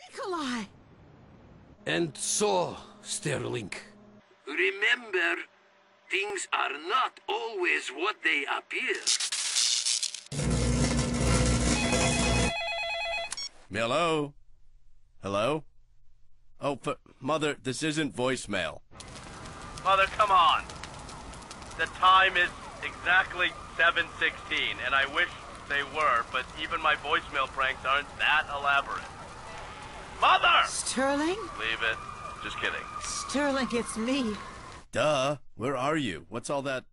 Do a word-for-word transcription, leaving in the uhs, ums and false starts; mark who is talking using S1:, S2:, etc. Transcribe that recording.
S1: Nikolai!
S2: And so, Sterling. Remember, things are not always what they appear.
S3: Hello? Hello? Oh, for, Mother, this isn't voicemail.
S4: Mother, come on. The time is exactly seven sixteen, and I wish they were, but even my voicemail pranks aren't that elaborate. Mother!
S1: Sterling?
S4: Leave it. Just kidding.
S1: Sterling, it's me.
S3: Duh. Where are you? What's all that